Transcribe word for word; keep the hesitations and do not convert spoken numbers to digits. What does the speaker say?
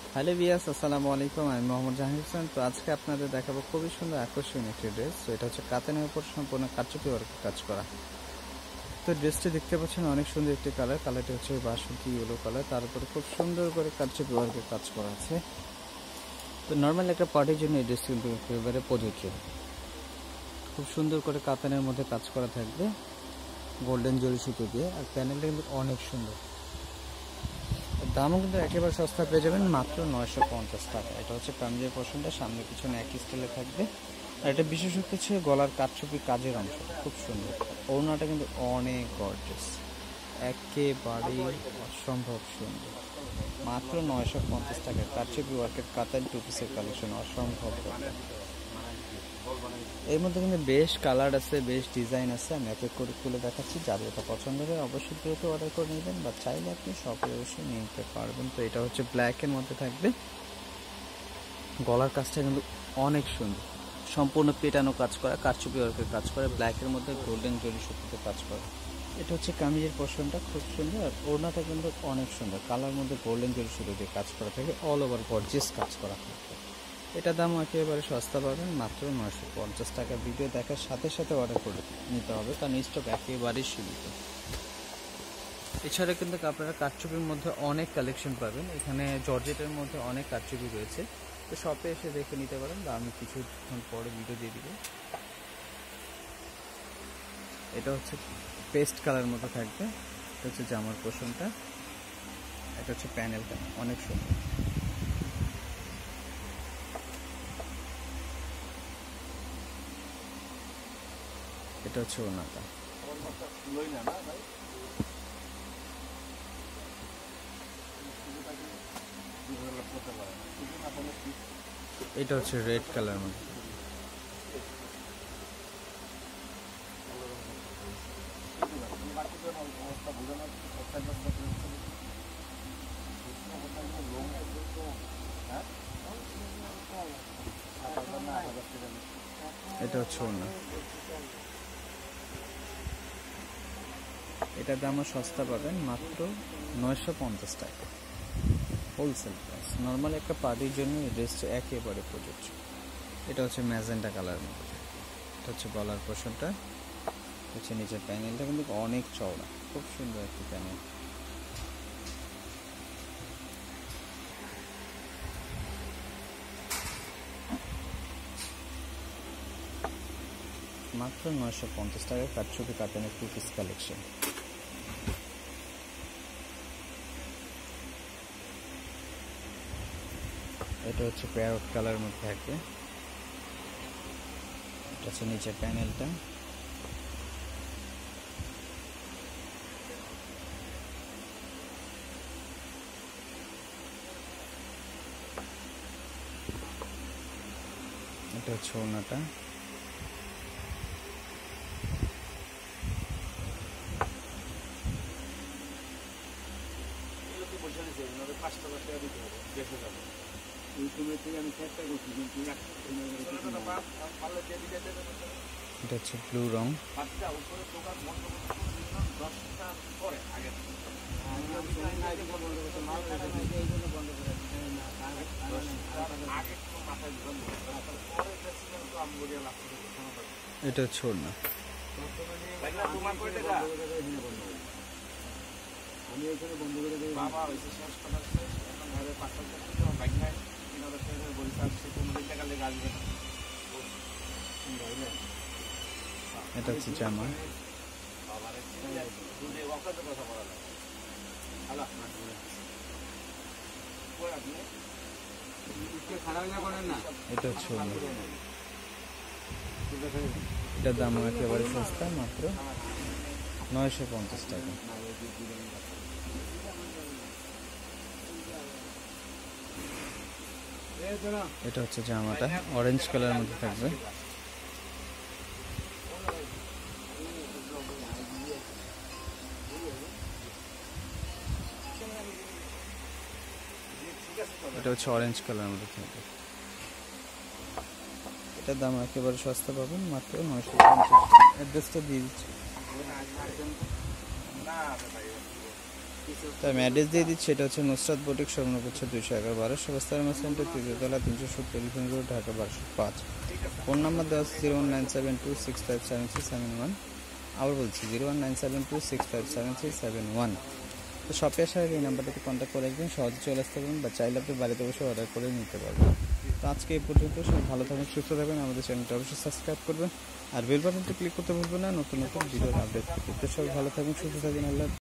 Hello viewers, আসসালামু আলাইকুম। আমি মোহাম্মদ জাহাঙ্গীর হোসেন। তো আজকে আপনাদের দেখাবো খুবই সুন্দর আকর্ষণীয় একটি ড্রেস। তো এটা হচ্ছে কাতানের উপর সম্পূর্ণ কারচুপি ওয়ার্কের কাজ করা। তো ড্রেসটি দেখতে পাচ্ছেন অনেক সুন্দর একটি কালার। কালারটি হচ্ছে বাসন্তী ইয়েলো কালার, তার উপরে খুব সুন্দর করে কারচুপি ওয়ার্কের কাজ করা আছে। তো নর্মাল একটা পার্টির জন্য এই ড্রেসটি কিন্তু একেবারে প্রযোজ্য। খুব সুন্দর করে কাতানের মধ্যে কাজ করা থাকবে গোল্ডেন জরি সুতো দিয়ে, আর প্যানেলটা কিন্তু অনেক সুন্দর। দামও কিন্তু একেবারে সস্তা পেয়ে যাবেন, মাত্র নয়শো পঞ্চাশ টাকা। এটা হচ্ছে কামিজের পোর্শনটা, সামনে পিছনে একই স্টাইলে থাকবে। আর এটা বিশেষত্ব হচ্ছে গলার কারচুপি কাজের অংশ, খুব সুন্দর। ওড়নাটা কিন্তু অনেক গর্জিয়াস, একেবারে অসম্ভব সুন্দর। মাত্র নয়শো পঞ্চাশ টাকা কারচুপি ওয়ার্কের কাতান টু পিসের কালেকশন, অসম্ভব। এর মধ্যে কিন্তু বেশ কালার আছে, বেশ ডিজাইন আছে। আমি এক এক করে খুলে দেখাচ্ছি, যাদের এটা পছন্দ হবে অবশ্যই দ্রুত অর্ডার করে নেবেন, বা চাইলে আপনি শপে অবশ্যই নিয়ে নিতে পারবেন। তো এটা হচ্ছে ব্ল্যাকের মধ্যে থাকবে। গলার কাজটা কিন্তু অনেক সুন্দর, সম্পূর্ণ পেটানো কাজ করা, কারচুপি ওয়ার্কের কাজ করে, ব্ল্যাকের মধ্যে গোল্ডেন জরি সুতিতে কাজ করা। এটা হচ্ছে কামিজের পোর্শনটা, খুব সুন্দর। আর ওড়নাটা কিন্তু অনেক সুন্দর, কালার মধ্যে গোল্ডেন জরি সুতো দিয়ে কাজ করা থাকে, অল ওভার গর্জিয়াস কাজ করা থাকে। এটা দাম একেবারে সস্তা পাবেন, মাত্র নয়শো পঞ্চাশ টাকা। ভিডিও দেখার সাথে সাথে অর্ডার করে নিতে হবে, কারণ স্টক একেবারেই সীমিত। এছাড়া কিন্তু আপনারা কারচুপির মধ্যে অনেক কালেকশন পাবেন। এখানে জর্জেটের মধ্যে অনেক কারচুপি রয়েছে, তো শপে এসে দেখে নিতে পারেন, বা আমি কিছুক্ষণ পরে ভিডিও দিয়ে দিব। এটা হচ্ছে পেস্ট কালার মতো থাকবে। এটা হচ্ছে জামার পোর্শনটা, এটা হচ্ছে প্যানেলটা, অনেক সুন্দর। এটা হচ্ছে ওড়নাটা। এটা হচ্ছে রেড কালার মধ্যে। এটা হচ্ছে ওড়না। এটার দামও সস্তা পাবেন, মাত্র নয়শো পঞ্চাশ টাকা হোলসেল প্রাইস। নর্মাল একটা পার্টির জন্য এই ড্রেসটা একেবারে প্রযোজ্য। এটা হচ্ছে ম্যাজেন্টা কালার মধ্যে। এটা হচ্ছে গলার পোর্শনটা, হচ্ছে নিচের প্যানেলটা কিন্তু অনেক চওড়া, খুব সুন্দর একটি প্যানেল। মাত্র নয়শো পঞ্চাশ টাকা কারচুপি কাতানের টু পিস কালেকশন। এটা হচ্ছে প্যারট কালার মধ্যে থাকবে। এটা হচ্ছে নিচের প্যানেলটা। এটা হচ্ছে ওড়নাটা। এটা হচ্ছে ব্লু রং। এটা হচ্ছে ওড়না। এটা হচ্ছে জামা। এটা হচ্ছে এটার দাম একেবারে সস্তা, মাত্র নয়শো পঞ্চাশ টাকা। এটা হচ্ছে জামাটা, অরেঞ্জ কালার মধ্যে থাকবে। এটা হচ্ছে অরেঞ্জ কালার মধ্যে থাকবে। এটার দাম একেবারে সস্তা পাবেন, মাত্র নয়শো পঞ্চাশ। অ্যাড্রেসটা দিয়ে দিচ্ছি। তো আমি অ্যাড্রেস দিয়ে দিচ্ছি, এটা হচ্ছে নুসরাত বুটিক, স্বর্ণক হচ্ছে দুইশো এগারো বারোশো বাস্তারমা সেন্টার, তৃতীয়তলা, তিনশো সত্তর এলিফেন্ট রোড, ঢাকা বারোশো পাঁচ। ফোন নাম্বার দেওয়া আছে zero one nine seven two six five seven three seven one. আবার বলছি zero one nine seven two six five seven three seven one. তো শপে আসার আগে এই নাম্বারটাতে কন্ট্যাক্ট করে একদিন সহজে চলে আসতে পারবেন, বা চাইলে আপনি বাড়িতে বসে অর্ডার করে নিতে পারবেন। তো আজকে এই পর্যন্ত, সব ভালো থাকবেন, সুস্থ থাকবেন, আমাদের চ্যানেলটা অবশ্যই সাবস্ক্রাইব করবেন, আর বেল বাটনটা ক্লিক করতে ভুলবেন না নতুন নতুন ভিডিওর আপডেট পেতে। সবাই ভালো থাকবেন, সুস্থ থাকবেন, আল্লাহ।